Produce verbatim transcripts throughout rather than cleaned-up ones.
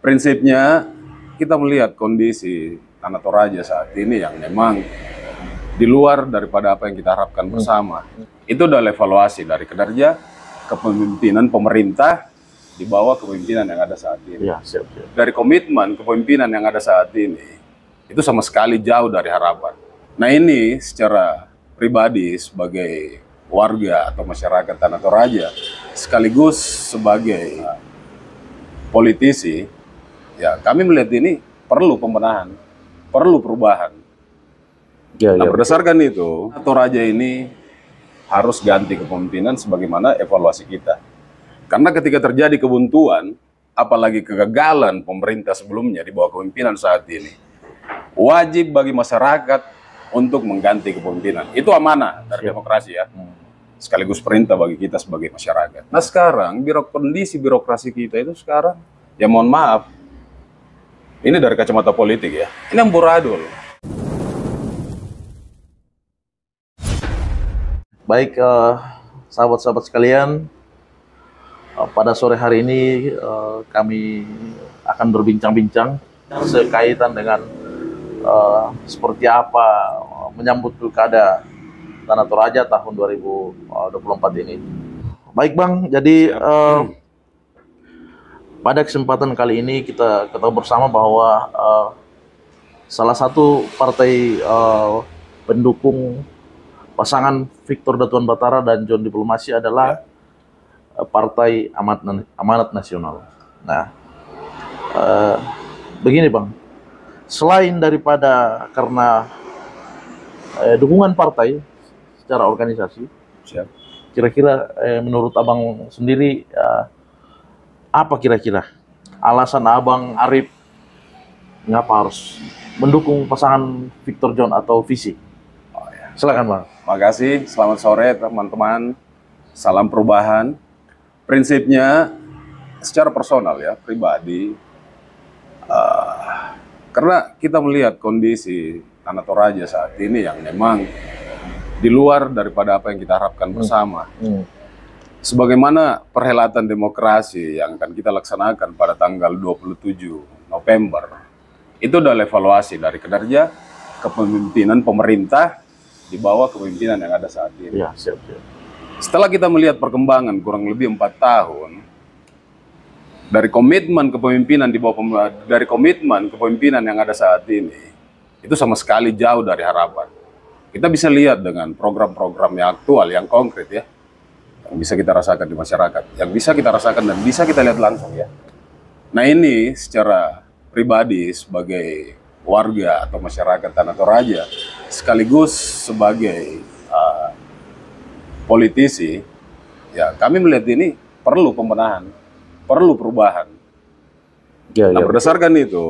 Prinsipnya kita melihat kondisi Tanah Toraja saat ini yang memang di luar daripada apa yang kita harapkan bersama. Itu adalah evaluasi dari kinerja kepemimpinan pemerintah di bawah kepemimpinan yang ada saat ini. Ya, siap, siap. Dari komitmen kepemimpinan yang ada saat ini, itu sama sekali jauh dari harapan. Nah ini secara pribadi sebagai warga atau masyarakat Tanah Toraja, sekaligus sebagai politisi, ya kami melihat ini perlu pembenahan, perlu perubahan. Ya, Nah ya, berdasarkan itu, Toraja ini harus ganti kepemimpinan sebagaimana evaluasi kita. Karena ketika terjadi kebuntuan, apalagi kegagalan pemerintah sebelumnya di bawah kepemimpinan saat ini, wajib bagi masyarakat untuk mengganti kepemimpinan. Itu amanah dari Siap. demokrasi ya. Sekaligus perintah bagi kita sebagai masyarakat. Nah sekarang, birok kondisi birokrasi kita itu sekarang, ya mohon maaf, ini dari kacamata politik ya, ini amburadul. Baik, eh, sahabat-sahabat sekalian, eh, pada sore hari ini eh, kami akan berbincang-bincang sekaitan dengan eh, seperti apa eh, menyambut pilkada Tanah Toraja tahun dua ribu dua puluh empat ini. Baik Bang, jadi eh, pada kesempatan kali ini kita ketahui bersama bahwa eh, salah satu partai eh, pendukung pasangan Victor Datuan Batara dan John Diplomasi adalah ya. Partai Amanat, Amanat Nasional. Nah, eh, begini Bang, selain daripada karena eh, dukungan partai secara organisasi, kira-kira eh, menurut Abang sendiri, eh, apa kira-kira alasan Abang Arif ngapa harus mendukung pasangan Victor John atau Visi? Oh, ya. Silakan Bang. Makasih, selamat sore teman-teman. Salam perubahan. Prinsipnya secara personal ya, pribadi. Uh, karena kita melihat kondisi Tanah Toraja saat ini yang memang di luar daripada apa yang kita harapkan bersama. Hmm. Hmm. Sebagaimana perhelatan demokrasi yang akan kita laksanakan pada tanggal dua puluh tujuh November, itu adalah evaluasi dari kinerja kepemimpinan pemerintah di bawah kepemimpinan yang ada saat ini. Ya, siap, siap. Setelah kita melihat perkembangan kurang lebih empat tahun dari komitmen kepemimpinan di bawah dari komitmen kepemimpinan yang ada saat ini, itu sama sekali jauh dari harapan. Kita bisa lihat dengan program-program yang aktual, yang konkret ya, yang bisa kita rasakan di masyarakat, yang bisa kita rasakan dan bisa kita lihat langsung ya. Nah ini secara pribadi sebagai warga atau masyarakat Tanah Toraja, sekaligus sebagai uh, politisi, ya kami melihat ini perlu pembenahan, perlu perubahan. Ya, nah ya, berdasarkan betul. Itu,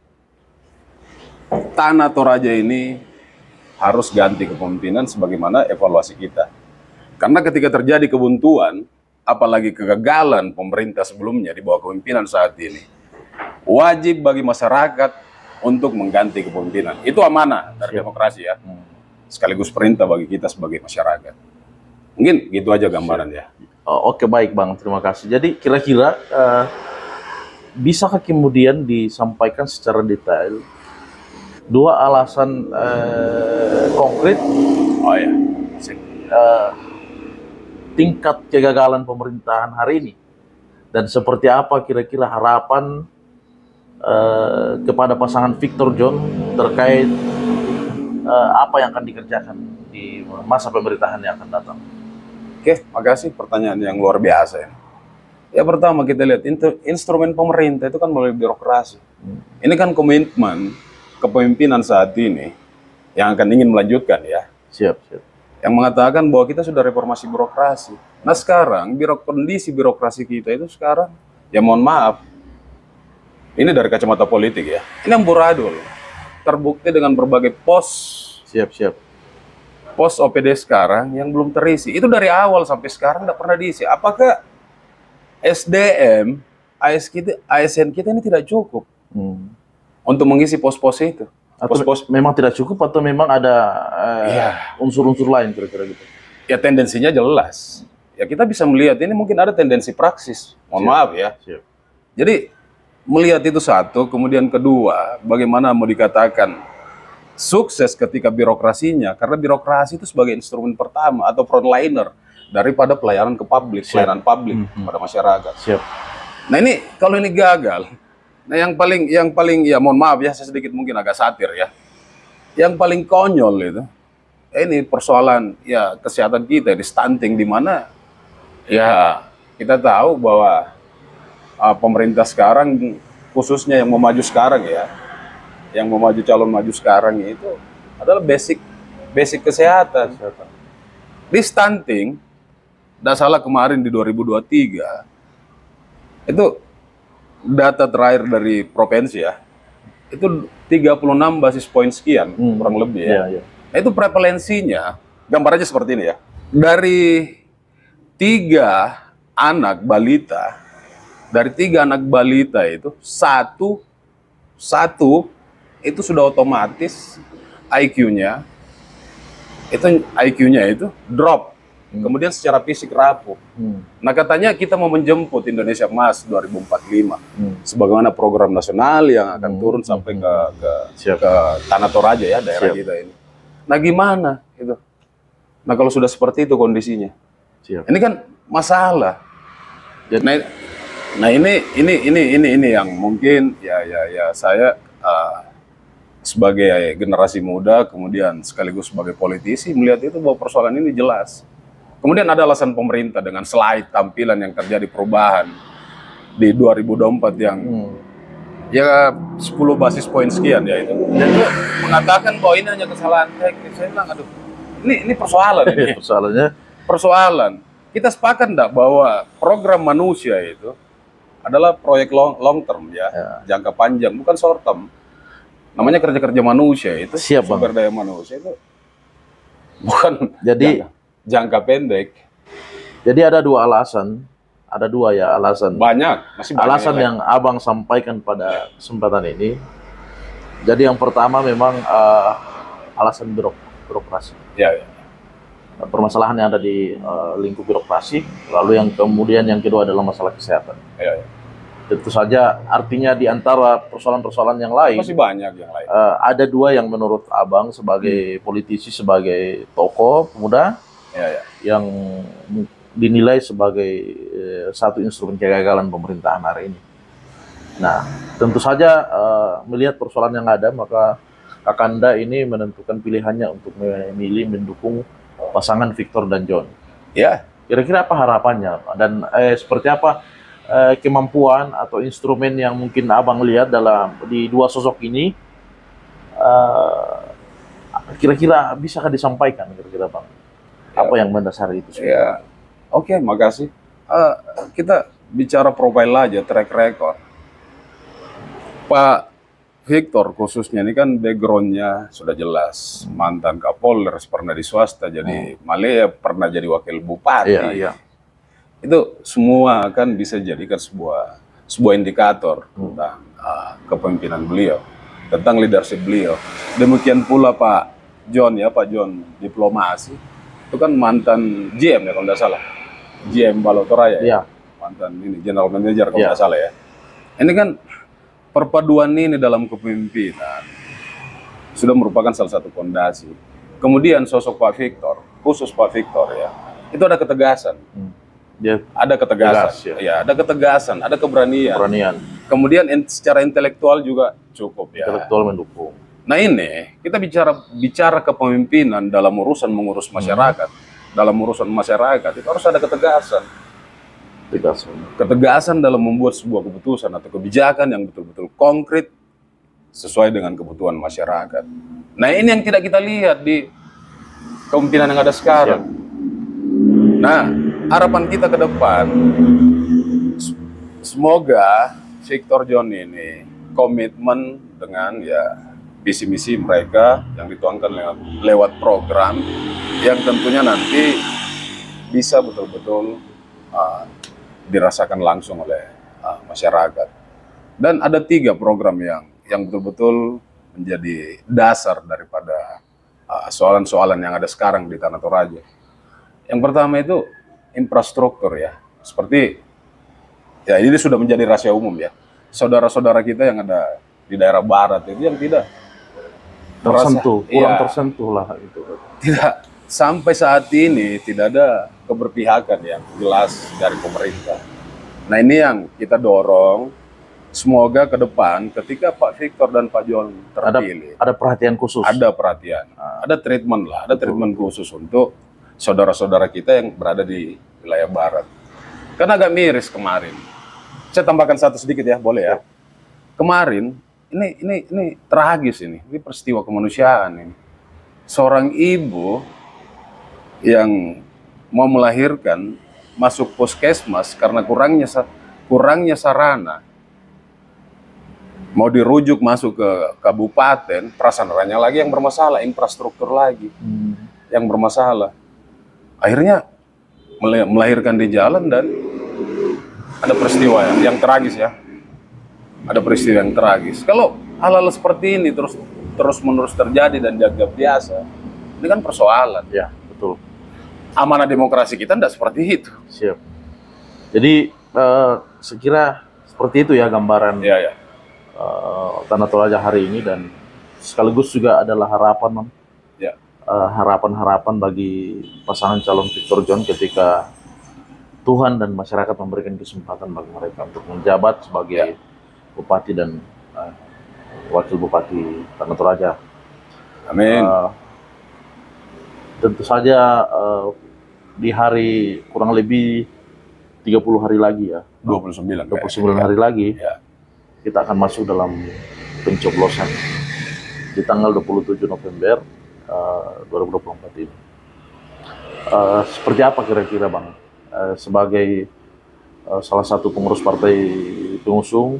Tanah Toraja ini harus ganti kepemimpinan sebagaimana evaluasi kita. Karena ketika terjadi kebuntuan, apalagi kegagalan pemerintah sebelumnya di bawah kepemimpinan saat ini, wajib bagi masyarakat untuk mengganti kepemimpinan. Itu amanah dari demokrasi ya. Sekaligus perintah bagi kita sebagai masyarakat. Mungkin gitu aja gambaran ya. Oh, Oke, baik Bang. Terima kasih. Jadi kira-kira uh, bisakah kemudian disampaikan secara detail dua alasan uh, konkret oh, ya. uh, tingkat kegagalan pemerintahan hari ini? Dan seperti apa kira-kira harapan Uh, kepada pasangan Victor John terkait uh, apa yang akan dikerjakan di masa pemerintahan yang akan datang? Oke, makasih pertanyaan yang luar biasa ya. Ya pertama kita lihat instrumen pemerintah itu kan melalui birokrasi. Hmm. Ini kan komitmen kepemimpinan saat ini yang akan ingin melanjutkan ya. Siap, siap. Yang mengatakan bahwa kita sudah reformasi birokrasi. Nah sekarang birok kondisi birokrasi kita itu sekarang ya mohon maaf, ini dari kacamata politik ya, ini amburadul, terbukti dengan berbagai pos, siap-siap, pos O P D sekarang yang belum terisi. Itu dari awal sampai sekarang tidak pernah diisi. Apakah S D M, A S N kita ini tidak cukup hmm. untuk mengisi pos-pos itu? Atau pos-pos memang tidak cukup atau memang ada unsur-unsur uh, ya. lain kira-kira gitu? Ya tendensinya jelas. Ya kita bisa melihat ini mungkin ada tendensi praksis. Mohon siap. maaf ya. Siap. Jadi melihat itu satu, kemudian kedua, bagaimana mau dikatakan sukses ketika birokrasinya, karena birokrasi itu sebagai instrumen pertama atau frontliner daripada pelayanan ke publik, pelayanan publik Hmm, hmm. pada masyarakat. Siap. Nah ini kalau ini gagal, nah yang paling yang paling ya mohon maaf ya saya sedikit mungkin agak satir ya, yang paling konyol itu, eh, ini persoalan ya kesehatan kita di stunting, di mana ya kita tahu bahwa uh, pemerintah sekarang khususnya yang mau maju sekarang ya, yang mau maju calon maju sekarang itu adalah basic basic kesehatan. Di stunting, tidak salah kemarin di dua ribu dua puluh tiga itu data terakhir dari provinsi ya, itu tiga puluh enam basis poin sekian Hmm. kurang lebih ya. Iya, iya. Nah, itu prevalensinya, gambar aja seperti ini ya. Dari tiga anak balita, dari tiga anak balita itu satu satu itu sudah otomatis I Q-nya itu I Q-nya itu drop, kemudian secara fisik rapuh. Hmm. Nah katanya kita mau menjemput Indonesia Emas dua ribu empat puluh lima, Hmm. sebagaimana program nasional yang akan Hmm. turun sampai ke ke, Siap. ke Tanah Toraja ya, daerah Siap. kita ini. Nah gimana itu? Nah kalau sudah seperti itu kondisinya, Siap. ini kan masalah. Jadi- Nah, nah ini ini ini ini ini yang mungkin ya ya ya saya uh, sebagai generasi muda, kemudian sekaligus sebagai politisi melihat itu bahwa persoalan ini jelas. Kemudian ada alasan pemerintah dengan slide tampilan yang terjadi perubahan di dua ribu dua puluh empat yang Hmm. ya sepuluh basis poin sekian ya itu. Dan itu mengatakan bahwa ini hanya kesalahan teknis. Saya bilang aduh, ini ini persoalan ini. Persoalannya Persoalan. Kita sepakat enggak bahwa program manusia itu adalah proyek long, long term ya, Ya. jangka panjang, bukan short term. Namanya kerja-kerja manusia itu, Siap, Bang. sumber daya manusia itu bukan Jadi- jangka, jangka pendek. jadi ada dua alasan, ada dua ya alasan. Banyak, masih banyak Alasan lain. yang Abang sampaikan pada kesempatan ini. Jadi yang pertama memang eh, alasan birok birokrasi. Ya, ya. Permasalahan yang ada di eh, lingkup birokrasi. Lalu yang kemudian yang kedua adalah masalah kesehatan. Ya, ya. Tentu saja artinya di antara persoalan-persoalan yang lain Masih banyak yang lain. eh, ada dua yang menurut Abang sebagai politisi, sebagai tokoh pemuda Ya, ya. yang dinilai sebagai eh, satu instrumen kegagalan pemerintahan hari ini. Nah, tentu saja eh, melihat persoalan yang ada, maka Kakanda ini menentukan pilihannya untuk memilih mendukung pasangan Victor dan John. Ya, Kira-kira apa harapannya dan eh, seperti apa eh, kemampuan atau instrumen yang mungkin Abang lihat dalam di dua sosok ini, eh, kira-kira bisakah disampaikan kira-kira Bang? Apa yang mendasari itu? semua? ya. Oke, makasih. Eh, kita bicara profil aja, track record. Pak Victor khususnya ini kan backgroundnya sudah jelas, mantan Kapolres, pernah di swasta jadi Malaya, pernah jadi wakil bupati. Iya, iya. Itu semua kan bisa jadikan sebuah sebuah indikator tentang uh, kepemimpinan beliau, tentang leadership beliau. Demikian pula Pak John ya, Pak John diplomasi itu kan mantan G M ya kalau tidak salah, G M Balotoraya, Iya. mantan ini general manager kalau Iya. tidak salah ya. Ini kan perpaduan ini dalam kepemimpinan sudah merupakan salah satu fondasi. Kemudian sosok Pak Victor, khusus Pak Victor ya, itu ada ketegasan. Hmm. Dia Ada ketegasan, Tegas, ya. ya. ada ketegasan, ada keberanian. keberanian, Kemudian in- secara intelektual juga cukup ya. intelektual mendukung. Nah ini kita bicara bicara kepemimpinan dalam urusan mengurus masyarakat, dalam urusan masyarakat itu harus ada ketegasan, Tegas. ketegasan dalam membuat sebuah keputusan atau kebijakan yang betul-betul konkret sesuai dengan kebutuhan masyarakat. Nah ini yang tidak kita lihat di kepemimpinan yang ada sekarang. Nah, harapan kita ke depan, s- semoga Victor John ini komitmen dengan ya visi misi mereka yang dituangkan lewat, lewat program yang tentunya nanti bisa betul-betul uh, dirasakan langsung oleh uh, masyarakat. Dan ada tiga program yang yang betul-betul menjadi dasar daripada uh, soalan-soalan yang ada sekarang di Tanah Toraja. Yang pertama itu infrastruktur ya, seperti ya ini sudah menjadi rahasia umum ya. saudara-saudara kita yang ada di daerah barat itu yang tidak Tersentuh, merasa- kurang iya, tersentuh lah itu. tidak sampai saat ini tidak ada keberpihakan yang jelas dari pemerintah. Nah ini yang kita dorong, semoga ke depan ketika Pak Victor dan Pak John Ada terpilih ada perhatian khusus. ada perhatian, ada treatment lah, ada treatment khusus untuk saudara-saudara kita yang berada di wilayah barat. Kan agak miris kemarin. Saya tambahkan satu sedikit ya, boleh ya? Kemarin ini ini ini tragis ini, ini peristiwa kemanusiaan ini. Seorang ibu yang mau melahirkan masuk puskesmas karena kurangnya sa- kurangnya sarana, mau dirujuk masuk ke kabupaten, prasarananya lagi yang bermasalah, infrastruktur lagi Hmm. yang bermasalah. Akhirnya mel- melahirkan di jalan dan ada peristiwa yang, yang tragis ya. Ada peristiwa yang tragis. Kalau hal-hal seperti ini terus terus menerus terjadi dan dianggap biasa, ini kan persoalan. Ya, betul. Amanah demokrasi kita tidak seperti itu. Siap. Jadi eh, sekira seperti itu ya gambaran Ya ya. eh, Tanah Toraja hari ini, dan sekaligus juga adalah harapan Ya. eh, harapan-harapan bagi pasangan calon Victor John ketika Tuhan dan masyarakat memberikan kesempatan bagi mereka untuk menjabat sebagai bupati dan eh, wakil bupati Tanah Toraja. Amin. Eh, tentu saja eh, di hari kurang lebih tiga puluh hari lagi ya, dua puluh sembilan. dua puluh sembilan hari lagi, Ya. kita akan masuk dalam pencoblosan di tanggal dua puluh tujuh November eh, dua ribu dua puluh empat ini. Eh, seperti apa kira-kira Bang, eh, sebagai eh, salah satu pengurus partai pengusung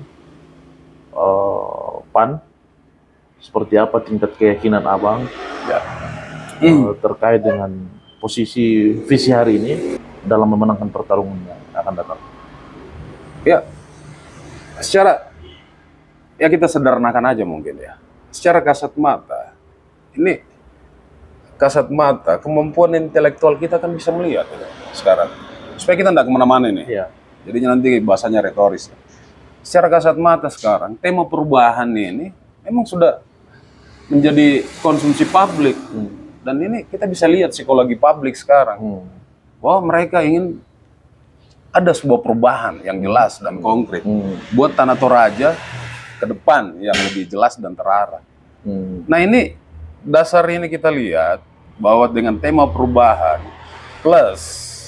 eh, P A N, seperti apa tingkat keyakinan Abang Ya. eh, terkait dengan posisi visi hari ini dalam memenangkan pertarungan yang akan datang? Ya. Secara ya kita sederhanakan aja mungkin ya. Secara kasat mata, ini kasat mata, kemampuan intelektual kita kan bisa melihat ya, sekarang. Supaya kita tidak kemana-mana ini. Iya. Jadi nanti bahasanya retoris. Secara kasat mata sekarang, tema perubahan ini memang sudah menjadi konsumsi publik. Dan ini kita bisa lihat psikologi publik sekarang. Hmm. Bahwa mereka ingin ada sebuah perubahan yang jelas dan konkret. Hmm. Buat Tanah Toraja ke depan yang lebih jelas dan terarah. Hmm. Nah ini, dasar ini kita lihat bahwa dengan tema perubahan plus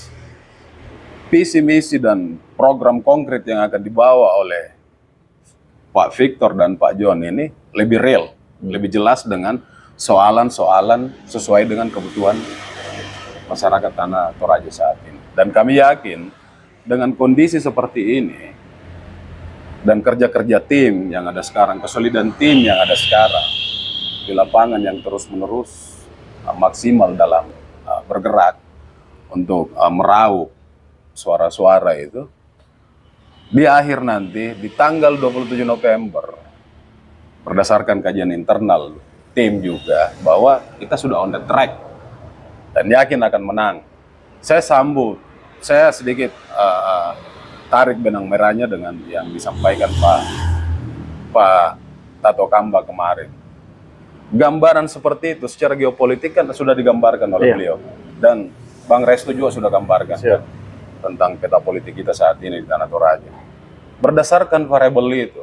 visi misi dan program konkret yang akan dibawa oleh Pak Victor dan Pak John ini lebih real, lebih jelas dengan soalan-soalan sesuai dengan kebutuhan masyarakat Tanah Toraja saat ini. Dan kami yakin dengan kondisi seperti ini dan kerja-kerja tim yang ada sekarang, kesolidan tim yang ada sekarang di lapangan yang terus-menerus uh, maksimal dalam uh, bergerak untuk uh, meraup suara-suara itu, di akhir nanti di tanggal dua puluh tujuh November berdasarkan kajian internal tim juga bahwa kita sudah on the track dan yakin akan menang. Saya sambut, saya sedikit uh, uh, tarik benang merahnya dengan yang disampaikan Pak Pak Tato Kamba kemarin. Gambaran seperti itu secara geopolitik kan sudah digambarkan oleh Iya. beliau, dan Bang Restu juga sudah gambarkan Siap. tentang peta politik kita saat ini di Tanah Toraja. Berdasarkan variabel itu,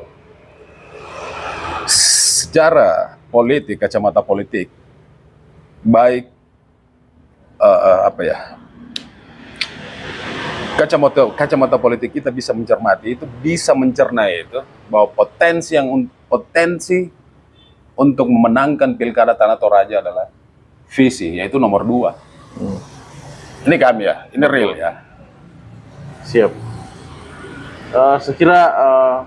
secara politik, kacamata politik, baik uh, uh, apa ya, kacamata kacamata politik kita bisa mencermati itu, bisa mencerna itu bahwa potensi yang un- potensi untuk memenangkan pilkada Tanah Toraja adalah visi, yaitu nomor dua. Hmm. Ini kami ya, ini real ya. Siap. Eh, sekira eh,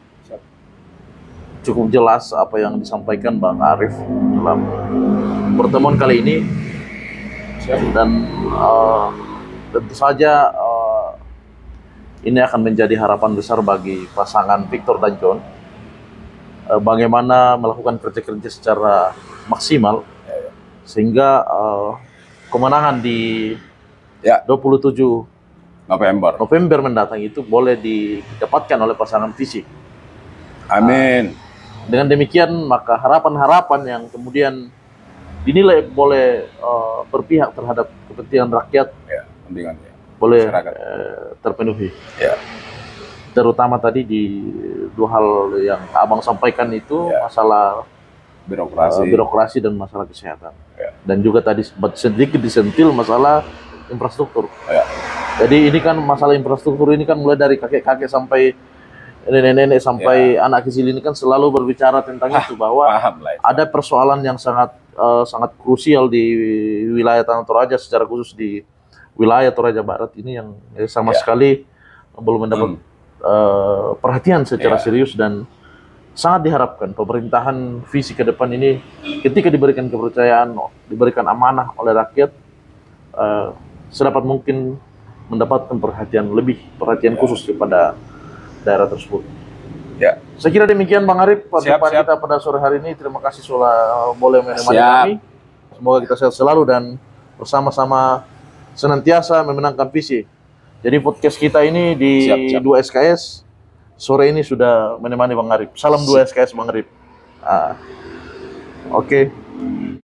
cukup jelas apa yang disampaikan Bang Arif dalam pertemuan kali ini. Dan eh, tentu saja eh, ini akan menjadi harapan besar bagi pasangan Victor dan John. Eh, bagaimana melakukan kerja-kerja secara maksimal sehingga eh, kemenangan di Ya, dua puluh tujuh November. November mendatang itu boleh didapatkan oleh pasangan visi Amin. Dengan demikian maka harapan-harapan yang kemudian dinilai boleh uh, berpihak terhadap kepentingan rakyat Ya, pentingan ya. boleh Masyarakat. uh, terpenuhi. Ya. Terutama tadi di dua hal yang Abang sampaikan itu Ya. masalah Birokrasi. uh, birokrasi dan masalah kesehatan. Ya. Dan juga tadi sempat sedikit disentil masalah infrastruktur. Ya. Jadi ini kan masalah infrastruktur ini kan mulai dari kakek-kakek sampai nenek-nenek sampai anak kecil ini kan selalu berbicara tentang Hah, itu, bahwa paham lah itu. ada persoalan yang sangat uh, sangat krusial di wilayah Tanah Toraja, secara khusus di wilayah Toraja Barat ini yang eh, sama Ya. sekali belum mendapat Hmm. uh, perhatian secara Ya. serius, dan sangat diharapkan pemerintahan visi ke depan ini ketika diberikan kepercayaan, diberikan amanah oleh rakyat, uh, sedapat mungkin mendapatkan perhatian lebih, perhatian Ya. khusus kepada daerah tersebut. Ya. Saya kira demikian Bang Arif perjumpaan Siap, siap. kita pada sore hari ini. Terima kasih sudah boleh menemani Siap. kami. Semoga kita sehat selalu dan bersama-sama senantiasa memenangkan visi. Jadi podcast kita ini di Siap, siap. dua S K S sore ini sudah menemani Bang Arif. Salam dua S K S Bang Arif. Ah. Oke.